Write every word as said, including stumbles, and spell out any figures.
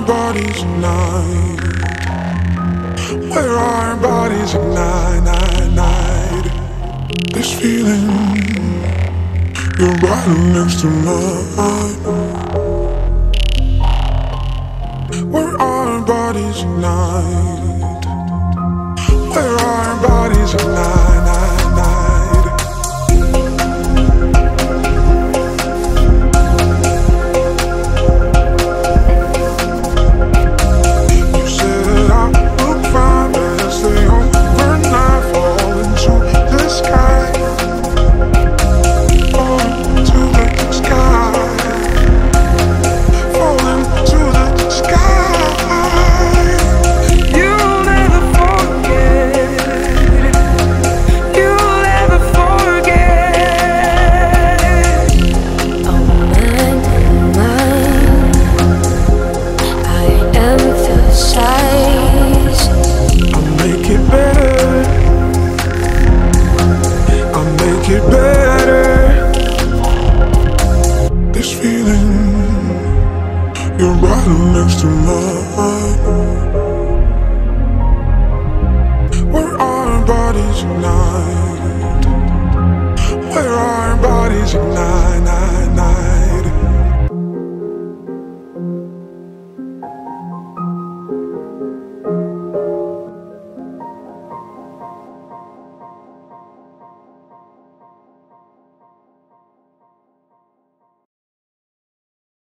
bodies ignite, where our bodies ignite, night, night. This feeling, you're right next to mine, where our bodies ignite, where our bodies ignite, night, night. Next to mine, where our bodies ignite, where our bodies ignite.